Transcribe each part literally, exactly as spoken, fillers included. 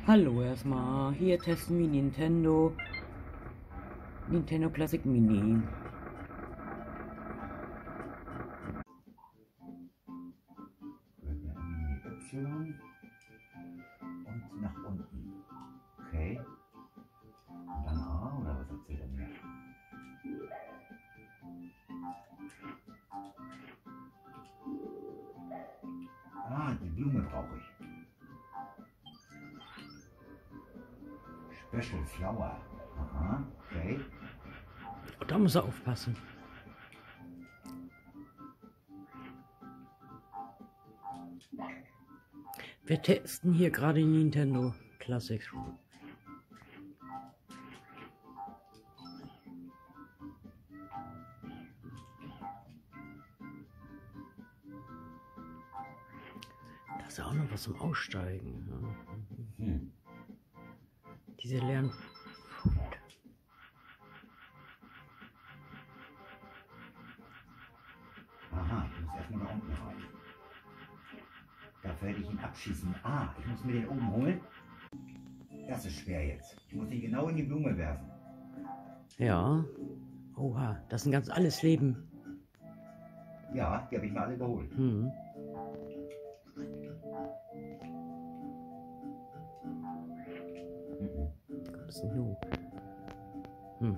Hallo erstmal, hier testen wir Nintendo Nintendo Classic Mini. Y und nach unten. Okay. Und dann A oder was erzählt er mir? Ah, die Blume brauche ich. Special Flower. Aha, okay. Da muss er aufpassen. Wir testen hier gerade Nintendo Classic. Da ist ja auch noch was zum Aussteigen. Ja. Hm. Diese leeren. Aha, ich muss erstmal da unten rein. Da werde ich ihn abschießen. Ah, ich muss mir den oben holen. Das ist schwer jetzt. Ich muss ihn genau in die Blume werfen. Ja. Oha, das sind ganz alles Leben. Ja, die habe ich mir alle geholt. Hm. Mhm. Das ist nicht hoch. Hm.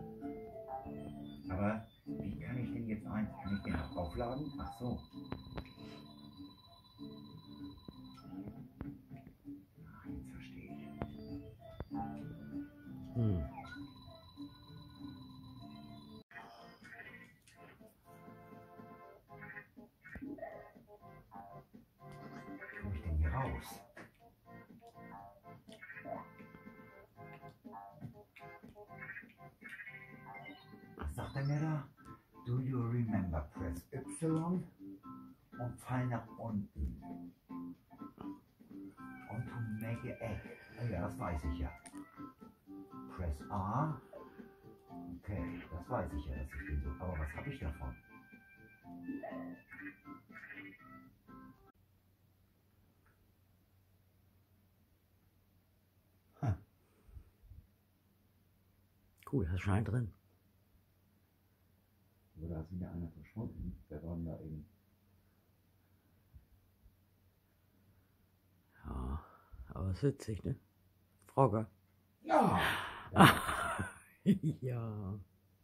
Aber wie kann ich den jetzt ein? Kann ich den auch aufladen? Ach so. Ach, jetzt verstehe ich. Hm. Wie komme ich denn hier raus? Was sagt er mir da? Do you remember? Press Y und fall nach unten. Und to make a egg. Oh ja, das weiß ich ja. Press A. Okay, das weiß ich ja, dass ich den so. Aber was habe ich davon? Hm. Cool, das ist schon ein drin. Aber da ist wieder einer verschwunden. Der war da eben. Ja, aber ist witzig, ne? Frogger. Ja! Ja.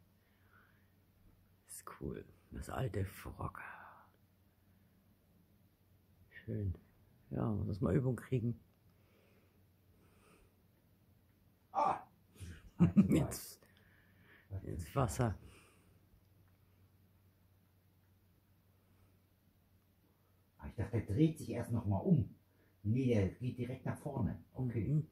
Ist cool. Das alte Frogger. Schön. Ja, muss das mal Übung kriegen. Ah! Jetzt ins Wasser. Ich dachte, der dreht sich erst noch mal um. Nee, der geht direkt nach vorne. Okay. Mhm.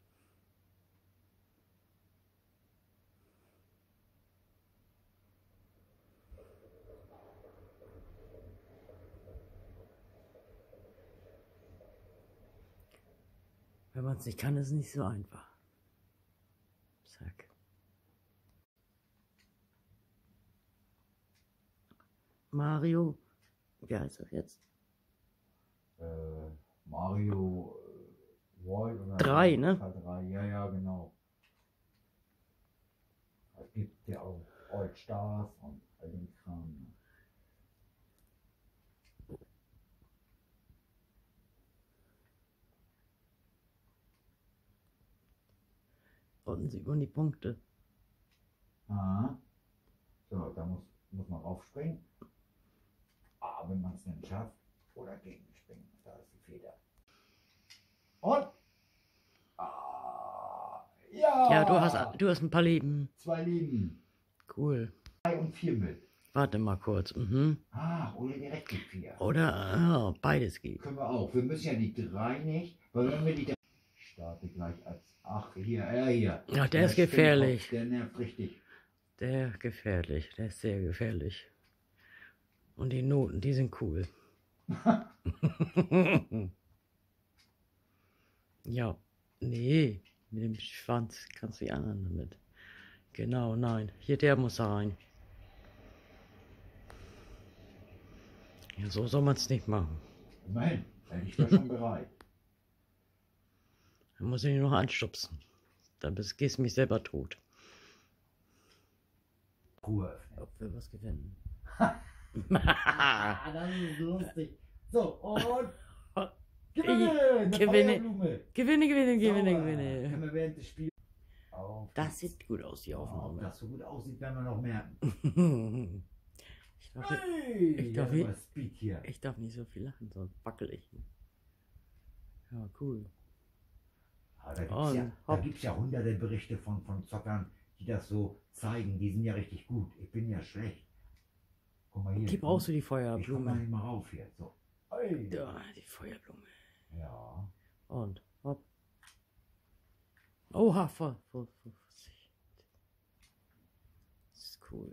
Wenn man es nicht kann, ist es nicht so einfach. Zack. Mario, wie heißt das jetzt? Äh, Mario äh, World oder Drei, ne? drei, ja, ja, genau. Es gibt ja auch All Stars und all den Kram. Unten sieht man die Punkte. Ah. So, da muss, muss man raufspringen. Ah, wenn man es nicht schafft. Oder gegenspringen. Da ist die Feder. Und? Ah, ja! Ja, du hast, du hast ein paar Leben. Zwei Leben. Cool. Drei und vier mit. Warte mal kurz. Mhm. Ah, oder direkt die vier. Oder ah, beides geht. Können wir auch. Wir müssen ja die drei nicht, weil wenn wir die drei. Ich starte gleich als. Ach, hier, er hier. Ja, der ist gefährlich. Spinnkopf, der nervt richtig. Der gefährlich. Der ist sehr gefährlich. Und die Noten, die sind cool. Ja. Nee. Mit dem Schwanz kannst du die anderen damit. Genau, nein. Hier, der muss da rein. Ja, so soll man es nicht machen. Immerhin, bin ich da schon bereit. Dann muss ich ihn noch anstupsen. Dann bist, gehst du mich selber tot. Ruhe öffnen. Ob wir was gewinnen. Ah, das ist lustig. So, und gewinne! Eine Gewinne. Feuerblume. Gewinne, gewinne, gewinne, Sauber. gewinne. Können wir während des Spiels auf. Das sieht gut aus, die Ob Aufnahme. das so gut aussieht, werden wir noch merken. Ich darf, Hey, ich, darf, ja, nicht- aber Speed hier. ich darf nicht so viel lachen, sonst wackel ich. Ja, cool. Aber da gibt Und es ja, da hopp. gibt's ja hunderte Berichte von, von Zockern, die das so zeigen. Die sind ja richtig gut. Ich bin ja schlecht. Guck mal hier. Die brauchst du, die Ich komme da Feuerblume. nicht mal rauf hier. So. Hey. Ja, die Feuerblume. Ja. Und hopp. Oha, voll, voll, voll. Das ist cool.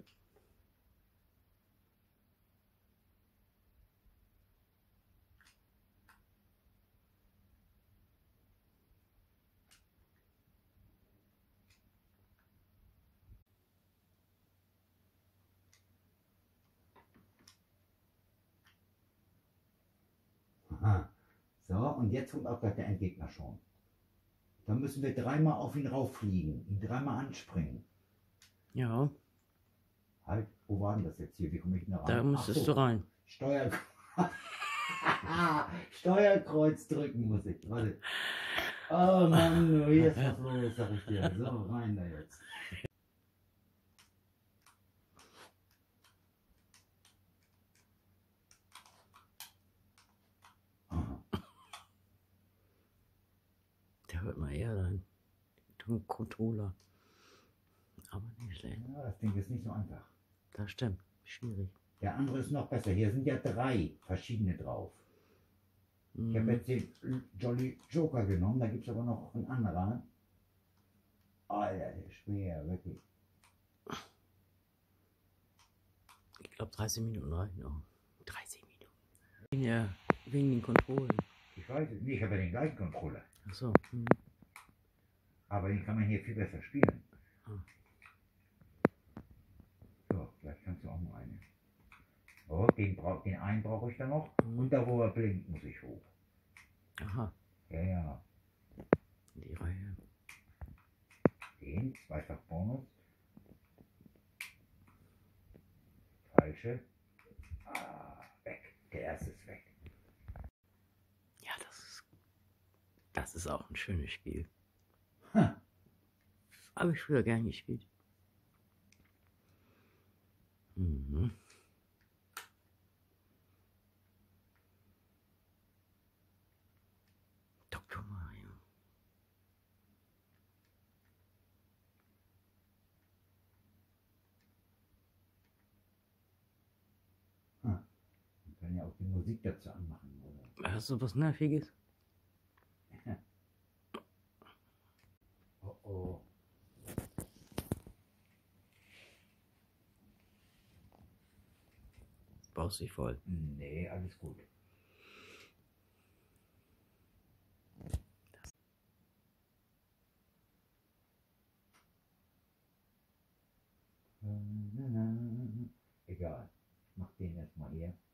Aha. So, und jetzt kommt auch gleich der Endgegner schon. Dann müssen wir dreimal auf ihn rauffliegen, ihn dreimal anspringen. Ja, Halt, wo war denn das jetzt hier? Wie komme ich denn da rein? da Ach müsstest so, du rein. Steuer... Steuerkreuz drücken muss ich. Warte. Oh Mann, du, hier ist was los, sag ich dir. So, rein da jetzt. Aha. Der hört mal eher dein den Controller. Aber nicht schlecht. Ja, das Ding ist nicht so einfach. Das stimmt. Schwierig. Der andere ist noch besser. Hier sind ja drei verschiedene drauf. Ich habe Mhm. jetzt den Jolly Joker genommen, da gibt es aber noch einen anderen. Alter, der ist schwer, wirklich. Ich glaube dreißig Minuten reichen noch. dreißig Minuten. Wegen, der, wegen den Kontrollen. Ich weiß es nicht, ich habe ja den gleichen Controller. Achso. Mhm. Aber den kann man hier viel besser spielen. Ah. So, vielleicht kannst du auch noch eine. Oh, den, brauch, den einen brauche ich dann noch. Mhm. Und da wo er blinkt, muss ich hoch. Aha. Ja, ja. Die Reihe. Den, zweifach Bonus. Falsche. Ah, weg. Der erste ist weg. Ja, das ist. Das ist auch ein schönes Spiel. Hm. Habe ich früher gern gespielt. Mhm. Doktor Mario. Hm. Man kann ja auch die Musik dazu anmachen, oder? Hast du was Nerviges? Oh oh. Baust dich voll. Nee, alles gut. Egal. Ich mach den jetzt mal hier.